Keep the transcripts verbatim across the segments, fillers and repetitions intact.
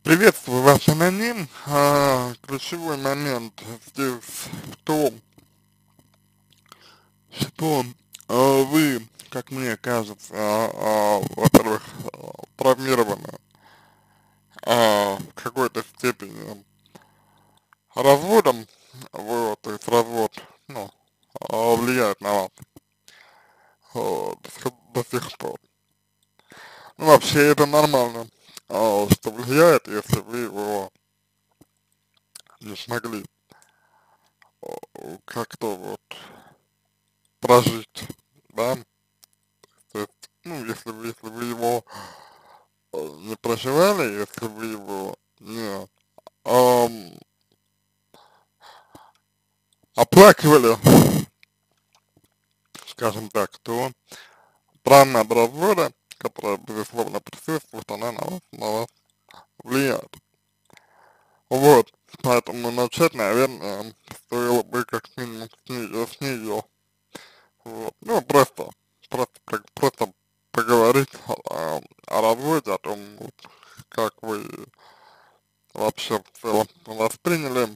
Приветствую вас, аноним. А, ключевой момент здесь в том, что а, вы, как мне кажется, а, а, во-первых, а, травмированы а, в какой-то степени разводом, вот, то есть развод, ну, а, влияет на вас а, до, сих до сих пор. Ну, вообще это нормально, а, что влияет, если вы его не смогли а, как-то вот прожить, да. То есть, ну, если вы, если вы его э, не проживали, если вы его не ам, оплакивали, скажем так, то травма от развода, которая, безусловно, присутствует, она на вас, на вас влияет. Вот, поэтому начать, наверное, стоило бы как минимум с нее, с нее. Вот. Ну, просто, просто, про- просто поговорить о, о разводе, о том, вот, как вы вообще в целом восприняли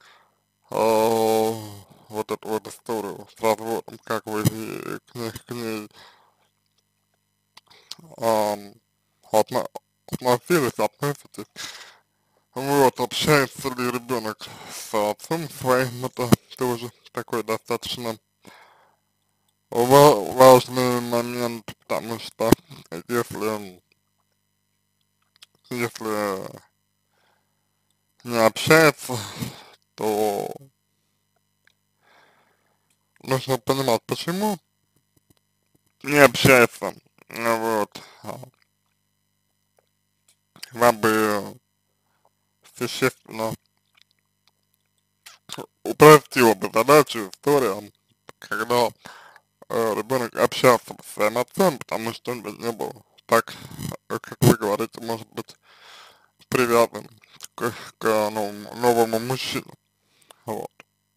а, вот эту вот историю с разводом, как вы и к ней, к ней ам, отно- относились, относитесь. Вот, общается ли ребенок с отцом своим, это тоже такой достаточно ва- важный момент, потому что если, если не общается, то нужно понимать, почему не общается. Ну вот, а, вам бы существенно упростило бы задачу история, когда э, ребенок общался с своим отцом, потому что он бы не был так, э, как вы говорите, может быть, привязан к, к новому, новому мужчине. Вот.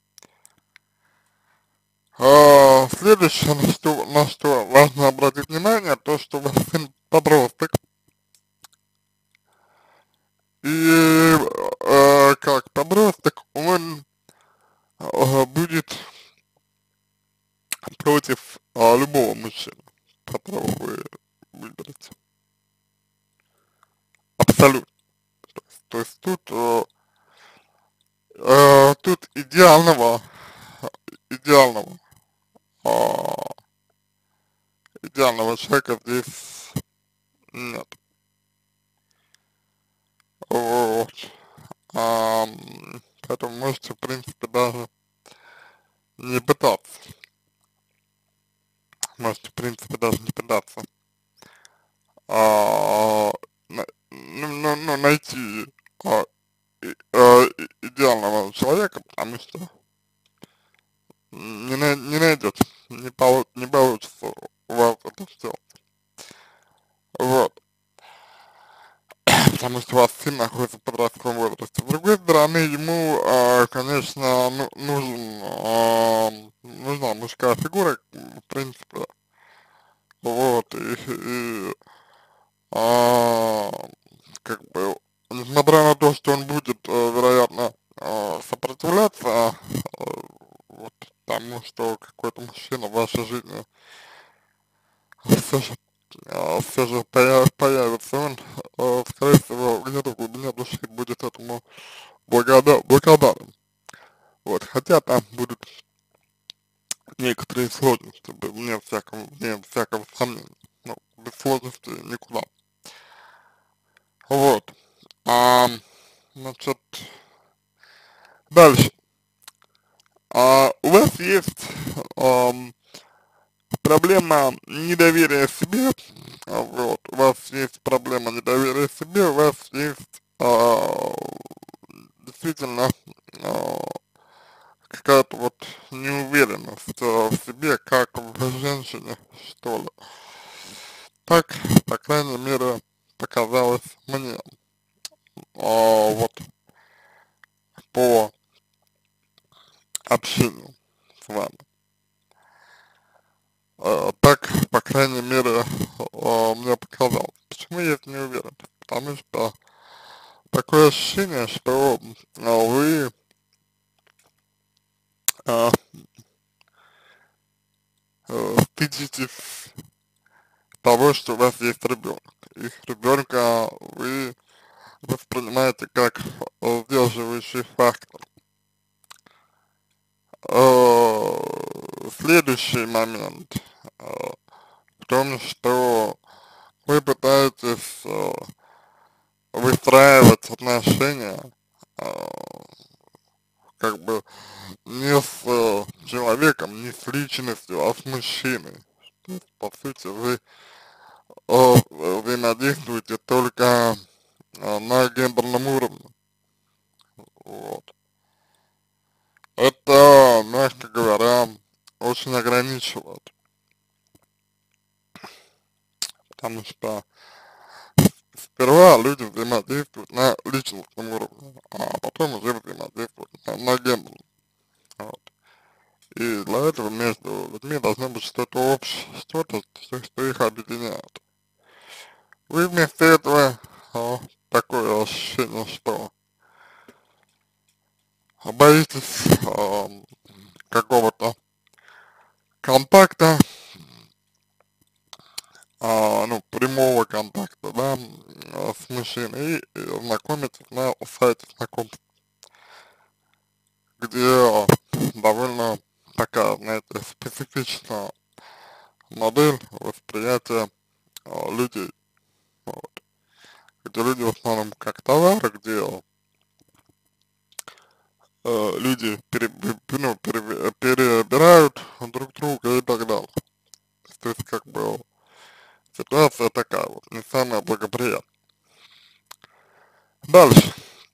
А, следующее, на что, на что важно обратить внимание, то, что у вас сын подросток, и э, как подросток он э, будет против а, любого мужчины, которого вы выберете. Абсолютно. То есть тут, э, э, тут идеального, идеального, а, идеального человека здесь нет. Вот. Ам, поэтому можете, в принципе, даже не пытаться. Можете, в принципе, даже не пытаться а, на- ну, ну, ну, найти а, и- а, и- идеального человека, потому что не, на- не найдете, не, полу- не получится у вас это все. Вот. Потому что у вас сын находится в подростковом возрасте. С другой стороны, ему, а, конечно, ну, нужен, а, нужна мужская фигура, в принципе, вот, и, и а, как бы, несмотря на то, что он будет, э, вероятно, а, сопротивляться, э, вот, тому, что какой-то мужчина в вашей жизни все же, а, все же появ, появится, он, э, скорее всего, где-то в глубине души будет этому благодар, благодарен. Вот, хотя там будут некоторые сложности, вне всякого, вне всякого сомнения. Ну, без сложностей никуда. Вот. А, значит, дальше. А, у вас есть ам, проблема недоверия себе, а, вот, у вас есть проблема недоверия себе, у вас есть а, действительно а, какая-то вот неуверенность а, в себе, как в женщине, что ли. Так, по крайней мере, показалось мне, а, вот, по общению с вами. А, так, по крайней мере, а, мне показалось. Почему я это не уверен? Потому что, такое ощущение, что а, вы а, э, стыдитесь того, что у вас есть ребенок. И ребенка вы воспринимаете как э, сдерживающий фактор. Э, Следующий момент э, в том, что вы пытаетесь э, выстраивать отношения э, как бы не с э, человеком, не с личностью, а с мужчиной. То есть, по сути, вы э, взаимодействуете только э, на гендерном уровне. Вот. Это, мягко говоря, очень ограничивает, потому что сперва люди взаимодействуют на личностном уровне, а потом уже взаимодействуют на, на гендерном. Вот. И для этого между людьми должно быть что-то общее, что-то, что, что их объединяет. Вы вместо этого а, такое ощущение, что боитесь а, какого-то контакта, а, ну, прямого контакта, да, а, с мужчиной, и, и знакомитесь на сайте знакомств, где довольно такая, знаете, специфичная модель восприятия а, людей, вот, где люди в основном как товар, где э, люди пере, ну, пере, перебирают друг друга и так далее. То есть, как бы, ситуация такая вот, не самая благоприятная. Дальше.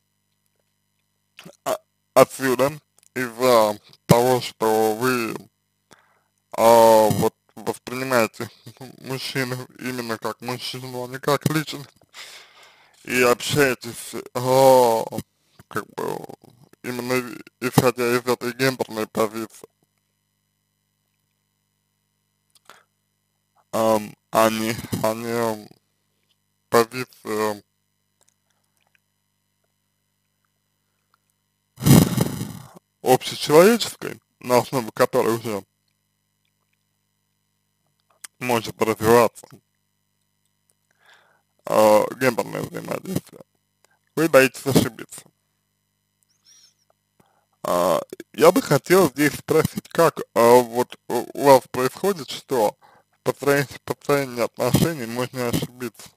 А, Отсюда, из-за того, что вы а, вот воспринимаете мужчину именно как мужчину, а не как личность, и общаетесь а, как бы именно исходя из этой гендерной позиции, а, а не, а не позиции общечеловеческой, на основе которой уже может развиваться э, гендерное взаимодействие, вы боитесь ошибиться. А, я бы хотел здесь спросить, как а, вот у у вас происходит, что в построении, построении отношений можно ошибиться?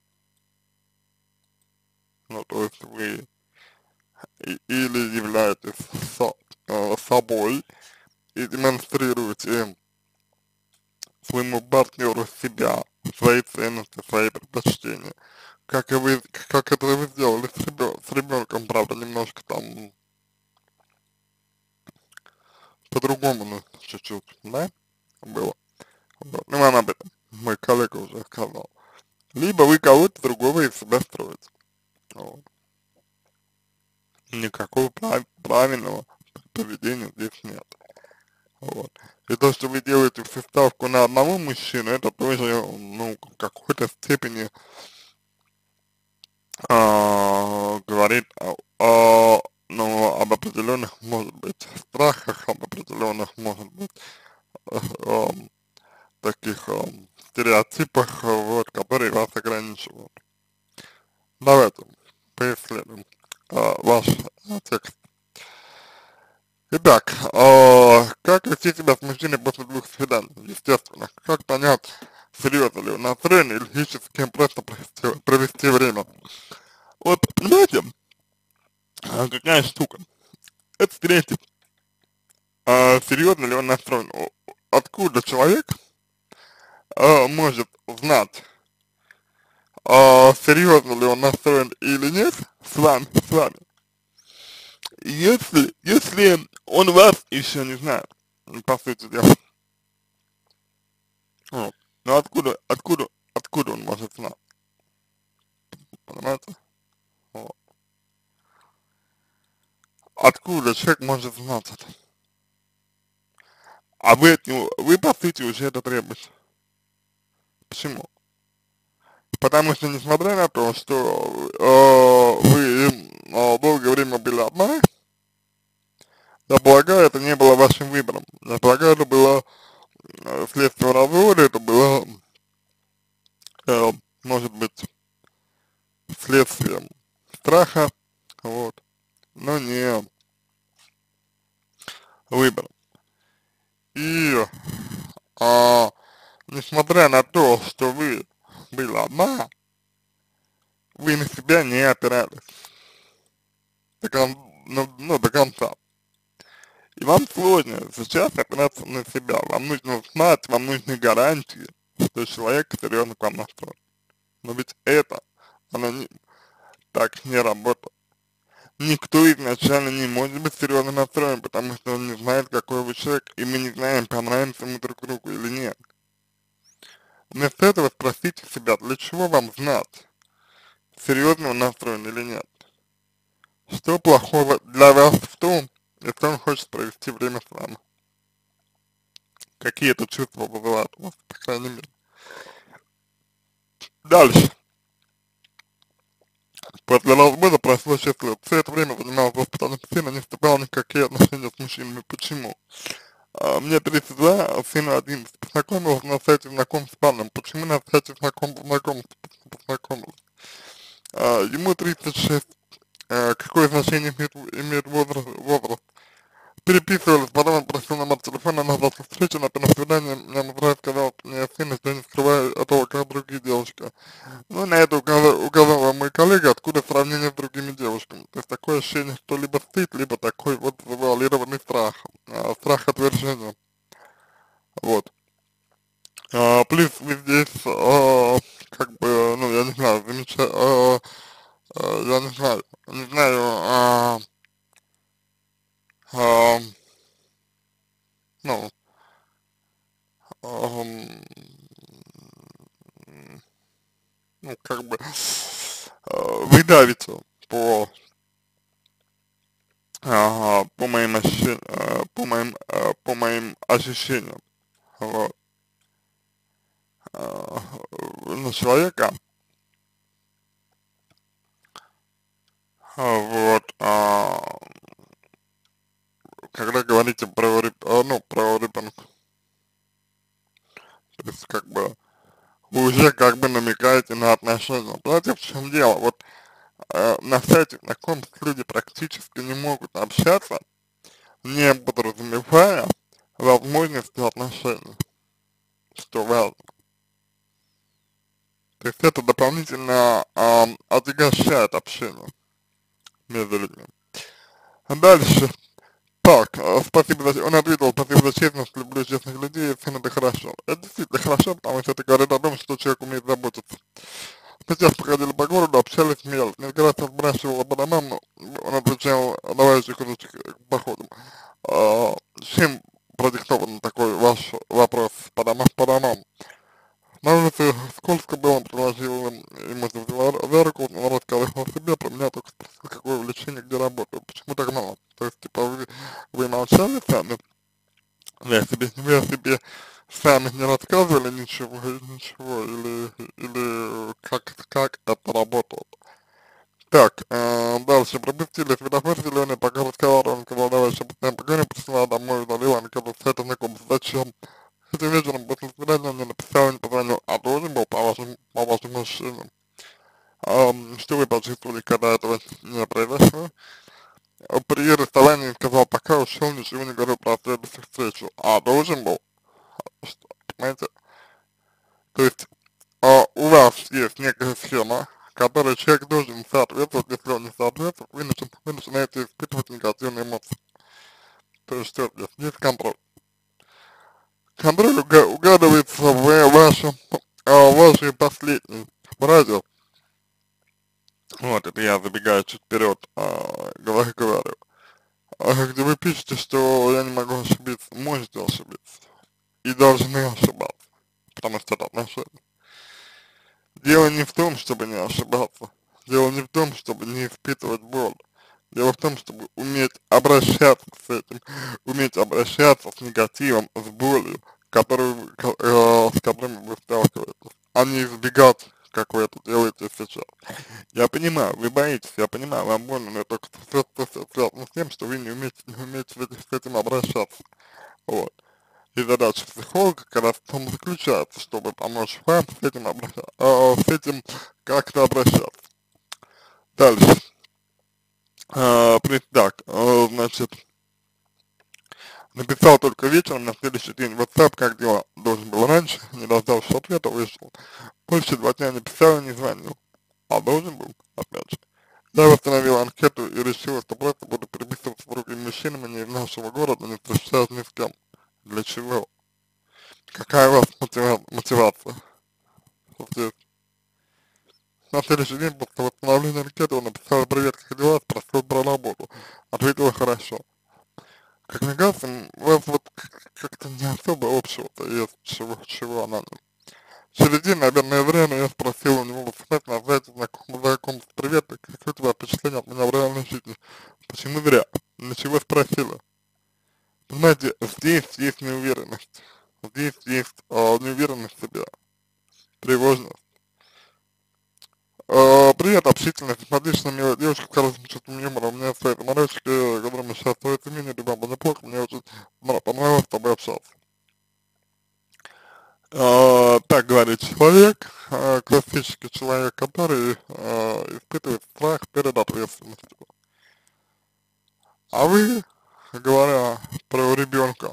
Ну, то есть вы и- или являетесь со, э, собой и демонстрируете своему партнеру себя, свои ценности, свои предпочтения, как и вы, как это вы сделали с, ребё с ребенком, правда, немножко там по-другому, ну, чуть-чуть, да, было. Вот. Ну, вам об этом мой коллега уже сказал. Либо вы кого-то другого из себя строите. Вот. Никакого прав правильного поведения здесь нет. Вот. И то, что вы делаете всю ставку на одного мужчину, это тоже, ну, в какой-то степени а, говорит о, о, ну, об определенных, может быть, страхах, об определенных, может быть, э, э, таких э, стереотипах, вот, которые вас ограничивают. Давайте поисследуем э, ваш э, текст. Итак, э, как вести себя с мужчиной после двух свиданий? Естественно, как понять, серьезно ли он настроен или ищет с кем просто провести, провести время? Вот, понимаете, а, какая штука? Это третий. А, серьезно ли он настроен? О, Откуда человек а, может знать, а, серьезно ли он настроен или нет с вами, с вами, если, если он вас еще не знает, ну, по сути дела. Вот. Но откуда, откуда, откуда он может знать, понимаете? Вот. Откуда человек может знать это? А вы от него, вы по сути уже это требуете. Почему? Потому что несмотря на то, что э, вы Я полагаю, это не было вашим выбором. Я полагаю, это было э, следствие развода, это было, э, может быть, следствием страха, вот, но не выбором. И, а, несмотря на то, что вы были одна, вы на себя не опирались до, кон, ну, ну, до конца. И вам сложно сейчас опираться на себя. Вам нужно знать, вам нужны гарантии, что человек серьезно к вам настроен. Но ведь это, оно не, так не работает. Никто изначально не может быть серьезно настроен, потому что он не знает, какой вы человек, и мы не знаем, понравимся мы друг другу или нет. Вместо этого спросите себя, для чего вам знать, серьезно он настроен или нет. Что плохого для вас в том, если он хочет провести время с вами? Какие это чувства вызывают у вас, по крайней мере. Дальше. После развода прошло шесть лет. Все это время занимался воспитанием сына, не вступал ни в какие отношения с мужчинами. Почему? А, мне тридцать два, а сыну одиннадцать. Познакомился на сайте знакомств с парнем. Почему на сайте знаком, знакомств познакомился? А, ему тридцать шесть. А, какое значение имеет, имеет возраст, возраст? Переписывались, потом он просил номер телефона, назвался встречу, на первом свидании мне муж сказал мне сын, что я не скрываю этого, как другие девушки. Ну, на это указал, указал мой коллега, откуда сравнение с другими девушками. То есть такое ощущение, что либо стыд, либо такой вот завуалированный страх, а, страх отвержения. Вот. А, плюс вы здесь, а, как бы, ну, я не знаю, замечаю, а, а, я не знаю, не знаю, а, а, ну, ам, ну, как бы, а, вы давите по, а, по моим ощущениям, а, по моим, а, по моим ощущениям, вот, а, на человека, а, вот, а, когда говорите про, реб- а, ну, про ребенка, то есть, как бы, вы уже как бы намекаете на отношения. Понимаете, в чем дело? Вот э, на сайте знакомств люди практически не могут общаться, не подразумевая возможности отношений, что важно. То есть это дополнительно э, отягощает общение между людьми. А дальше. Так, э, спасибо за... Он ответил, спасибо за честность, люблю честных людей, сын, это хорошо. Это действительно хорошо, потому что это говорит о том, что человек умеет заботиться. Мы часто ходили по городу, общались, смеялись. Несколько раз я спрашивал об домам, но он отвечал, давай еще кусочек к походам. А, чем продиктован такой ваш вопрос по домам? По домам? На улице скользко было, предложил ему за, за руку, он рассказывал о себе, про меня только спросил, какое увлечение, где работаю, почему так мало. То есть, типа, вы, вы молчали сами, вы о себе, вы о себе сами не рассказывали ничего, ничего, или, или как, как это работало. Так, э, дальше пропустили светофор зеленый, пока разговаривал, он сказал, давай еще постоянно поговорим, пришла домой, удалила, она сказала, с этим знакомство, зачем? Этим вечером после свидания мне написал, не позвонил, а должен был по вашим, по вашим мужчинам. А, что вы почувствовали, когда этого не произошло? При расставании сказал, пока ушел, ничего не говорил про следующую встречу, а должен был, что, понимаете? То есть, а, у вас есть некая схема, которой человек должен соответствовать, если он не соответствует, вы, начи вы начинаете испытывать негативные эмоции. То есть что здесь? Есть контроль. Контроль уга угадывается в вашем, а, вашей последней фразе. Вот, это я забегаю чуть вперед, а, говорю, говорю. А, где вы пишете, что я не могу ошибиться, можете ошибиться. И должны ошибаться, потому что это отношения. Дело не в том, чтобы не ошибаться. Дело не в том, чтобы не испытывать боль. Дело в том, чтобы уметь обращаться с этим, уметь обращаться с негативом, с болью, которую, э, с которыми вы сталкиваетесь, а не избегать как вы это делаете сейчас. Я понимаю, вы боитесь, я понимаю, вам больно, но это все связано с тем, что вы не умеете, не умеете с этим с этим обращаться. Вот. И задача психолога как раз в том заключается, чтобы помочь вам с этим, обращаться, э, с этим как-то обращаться. Дальше. А, при- так, э, значит, написал только вечером, на следующий день в WhatsApp, как дела, должен был раньше, не дождался ответа, вышел. Больше два дня не писал и не звонил, а должен был, опять же. Я восстановил анкету и решила, что просто буду переписываться с другими мужчинами не из нашего города, не встречаясь ни с кем. Для чего? Какая у вас мотива мотивация? Здесь. На следующий день после восстановления анкеты он написал: привет, как дела, спросил про работу. Ответила: хорошо. Как мне кажется, у вас вот как-то не особо общего-то есть, чего, чего она. Через день, наверное, время я спросил у него в СМС на сайте знаком, знакомств: привет, как у тебя впечатление от меня в реальной жизни? Почему зря? Ничего спросила. Понимаете, здесь есть неуверенность. Здесь есть э, неуверенность в себе, тревожность. Э, привет, общительность, отлично, милая девушка, с хорошим чувством юмора. У меня свои заморочки, которыми сейчас стоит иметь, ребята, неплохо, мне очень понравилось с тобой общаться. Э, так говорит человек, э, классический человек, который э, испытывает страх перед ответственностью. А вы, говоря про ребенка,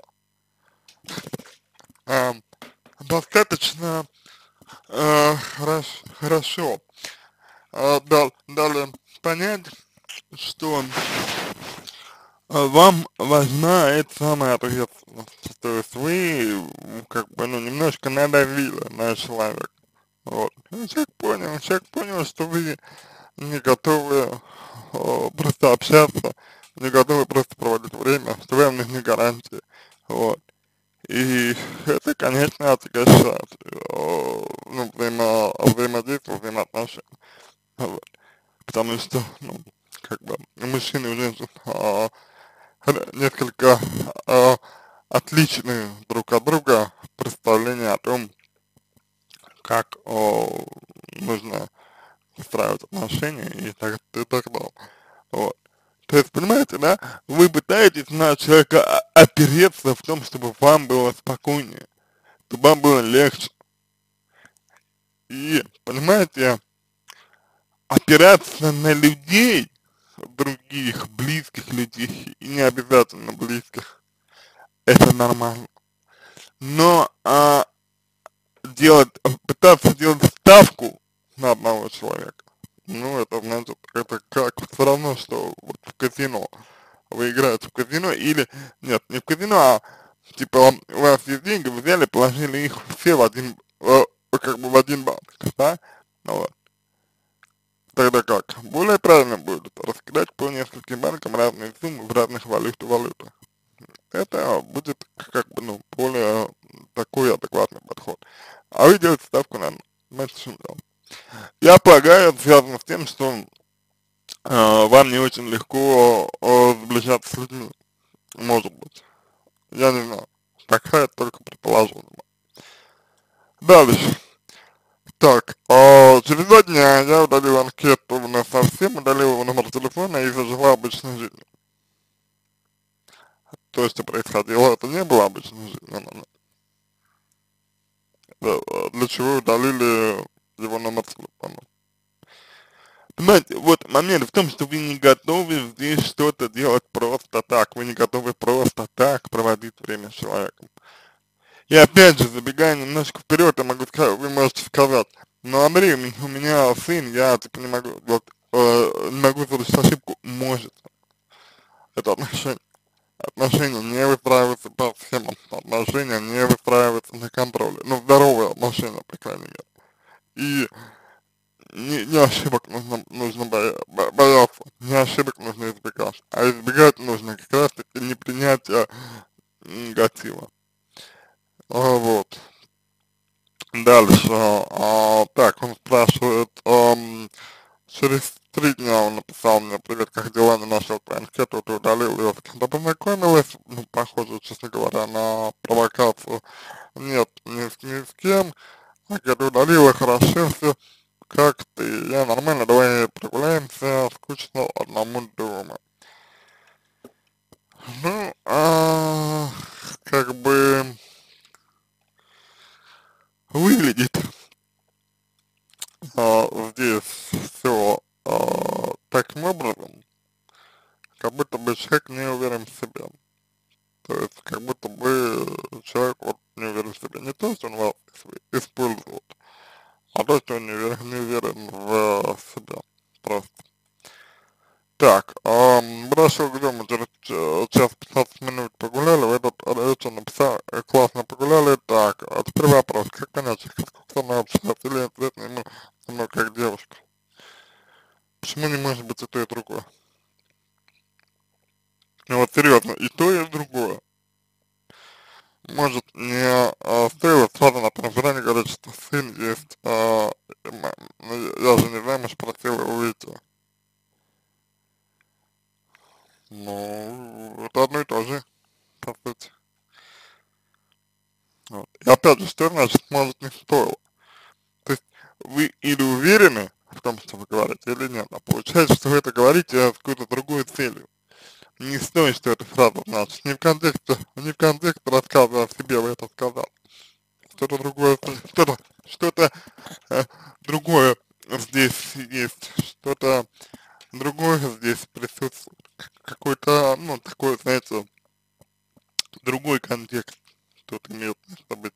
э, достаточно э, хорош, хорошо э, дал, дали понять, что э, вам важна эта самая ответственность. То есть вы, как бы, ну, немножко надавили на человека. Вот. И человек понял, человек понял, что вы не готовы э, просто общаться, не готовы просто проводить время, что вам нужны гарантии. Вот. И это, конечно, отягощает э, ну, взаимо, взаимодействие, взаимоотношения. Вот. Потому что, ну, как бы, у мужчин и у женщин э, несколько э, отличные друг от друга представления о том, как э, нужно выстраивать отношения и так, и так далее. Вот. То есть, понимаете, да, вы пытаетесь на человека о- опереться в том, чтобы вам было спокойнее, чтобы вам было легче. И, понимаете, опираться на людей, других, близких людей, и не обязательно близких, это нормально. Но а, делать, пытаться делать ставку на одного человека, ну, это, значит, это как все равно, что вот в казино. Вы играете в казино или, нет, не в казино, а типа у вас есть деньги, вы взяли, положили их все в один, э, как бы в один банк, да? Ну вот. Тогда как? Более правильно будет раскидать по нескольким банкам разные суммы в разных валют валютах. Это будет как бы, ну, более такой адекватный подход. А вы делаете ставку на, знаете, в чем дело? Я полагаю, это связано с тем, что э, вам не очень легко э, сближаться с людьми, может быть. Я не знаю. Пока это только предположение. Дальше. Так, а, через два дня я удалил анкету на совсем, удалил его номер телефона и зажила обычной жизнью. То, что происходило, это не было обычной жизнью. Да, а для чего удалили его номер телефона? Понимаете, вот момент в том, что вы не готовы здесь что-то делать просто так, вы не готовы просто так проводить время с человеком. И опять же, забегая немножко вперед, я могу сказать, вы можете сказать: ну, Андрей, у меня, у меня сын, я типа не могу, вот, э, не могу совершить ошибку. Может. Это отношения. Отношения не выстраиваются по схемам, отношения не выстраиваются на контроле. Ну, здоровые отношения, по крайней мере. И не, не ошибок нужно, нужно боя, бо- бояться, не ошибок нужно избегать. А избегать нужно как раз таки непринятия негатива. А, вот. Дальше, а, так, он спрашивает, ам, через три дня он написал мне: привет, как дела, не нашел твою анкету, ты удалил ее, с кем-то познакомилась, ну, похоже, честно говоря, на провокацию. Нет, ни с, ни с кем, анкету удалила, хорошо все, как ты? Я нормально, давай прогуляемся, скучно одному дома. Ну, а, как бы выглядит а, здесь все а, таким образом, как будто бы человек не уверен в себе. То есть, как будто бы человек вот не уверен в себе. Не то, что он вас использует, а то, что он не уверен, не уверен в себе. Просто. Так, ам, подошел к дому через ч- час пятнадцать минут погуляли, вы тут это написали, э, классно погуляли, так, а теперь вопрос, как понять, как со мной общаться, или интересно ему со мной как девушка? Почему не может быть и то, и другое? Ну вот серьезно, и то, и другое. Может, не а, стоило сразу на первом свидании говорить, что сын есть, а, м- ну, я же не замуж, просил его выйти. Ну, это одно и то же, по сути. Вот. И опять же, что значит, может, не стоило? То есть вы или уверены в том, что вы говорите, или нет, а получается, что вы это говорите с какой-то другой целью. Не стоит, что это фраза значит. Не в контексте, не в контексте рассказа о себе вы это сказал. Что-то другое, что-то, что-то э, другое здесь есть, что-то другое здесь присутствует. Какой-то, ну, такой, знаете, другой контекст тут имеет место быть.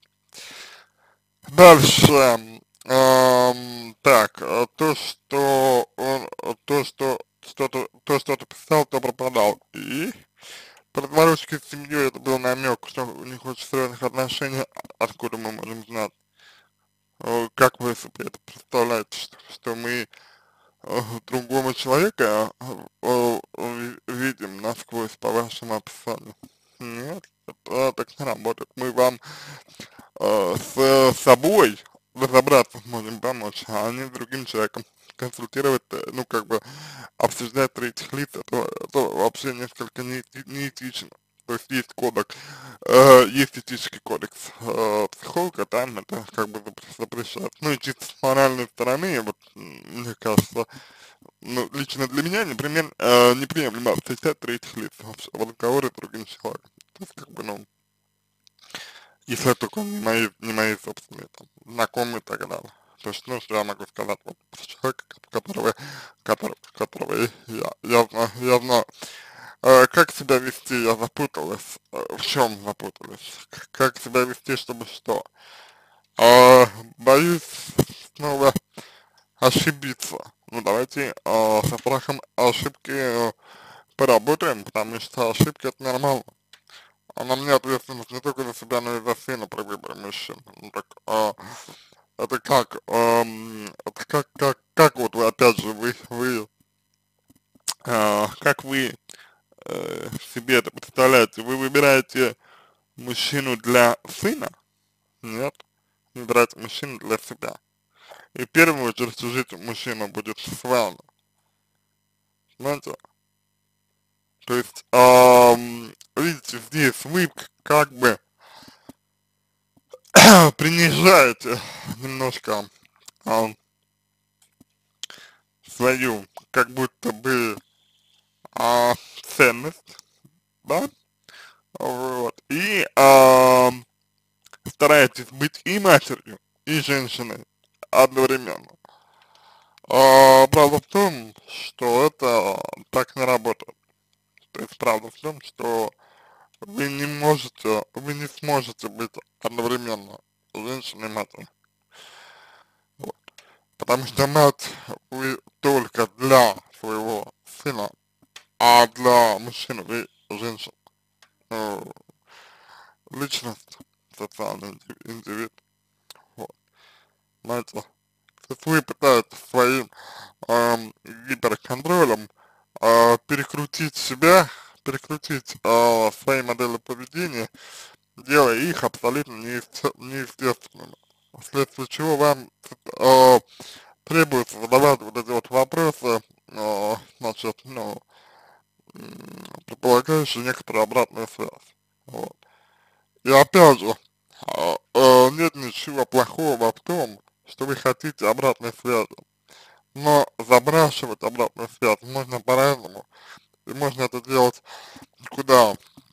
Дальше. Ам, так, а то, что он, а то, что что-то, то, что ты писал, то пропадал. И про заварушки с семьей это был намек, что у них очень серьезных отношений, а- откуда мы можем знать. Э, Как вы себе это представляете, что, что мы э, другого человека э, э, видим насквозь по вашему описанию? Нет, это так не работает. Мы вам э, с собой разобраться можем помочь, а не с другим человеком консультировать, э, ну, как бы, обсуждать третьих лиц, это, это вообще несколько неэти- неэтично. То есть есть кодекс, э, есть этический кодекс э, психолога, там это как бы запр- запрещает. Ну и чисто с моральной стороны, вот, м, мне кажется, ну, лично для меня, например, э, неприемлемо встречать третьих лиц вообще в разговоре с другим человеком. То есть, как бы, ну, если это только не мои, не мои собственные там, знакомые и так далее. То есть, ну, что я могу сказать вот про человека, которого, которого, которого я, я знаю, я знаю. Э, как себя вести, я запуталась. Э, в чем запуталась? К- Как себя вести, чтобы что? Э, боюсь снова ошибиться. Ну, давайте э, со страхом ошибки э, поработаем, потому что ошибки это нормально. А на мне ответственность не только за себя, но и за сына при выборе мужчин. Ну, так, а, это как, ам, это как, как, как вот вы, опять же, вы, вы, а, как вы э, себе это представляете? Вы выбираете мужчину для сына? Нет. Выбираете мужчину для себя. И в первую очередь жить мужчина будет с вами. Понимаете? То есть, ам, видите, здесь вы к- как бы принижаете немножко ам, свою, как будто бы, а, ценность, да, вот, и а, стараетесь быть и матерью, и женщиной одновременно. А, правда в том, что это так не работает. То есть правда в том, что вы не можете, вы не сможете быть одновременно женщиной и матерью. Вот. Потому что мать вы только для своего сына, а для мужчины вы женщина. Ну, личность, социальный инди- индивид, вот, знаете, то есть вы пытаетесь своим эм, гиперконтролем э, перекрутить себя, перекрутить э, свои модели поведения, делая их абсолютно неесте- неестественными, вследствие чего вам э, требуется задавать вот эти вот вопросы, э, значит, ну, м, предполагающие некоторую обратную связь, вот. И опять же, а, э, нет ничего плохого в том, что вы хотите обратной связи. Но запрашивать обратную связь можно по-разному, и можно это делать куда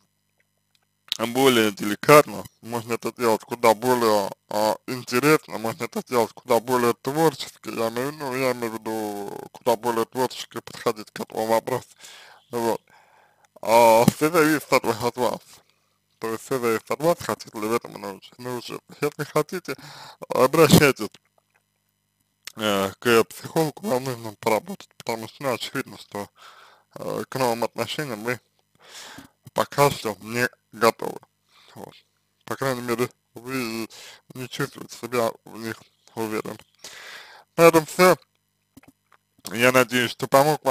более деликатно, можно это делать куда более а, интересно, можно это делать куда более творчески, я имею, ну, я имею в виду куда более творчески подходить к этому вопросу, вот. А все зависит от, вас- от вас, то есть все зависит от вас, хотите ли в этом научиться. научиться. Если хотите, обращайтесь э, к психологу, вам нужно поработать, потому что, ну, очевидно, что э, к новым отношениям вы пока что не готовы. Вот. По крайней мере, вы не чувствуете себя в них уверенно. На этом все. Я надеюсь, что помог.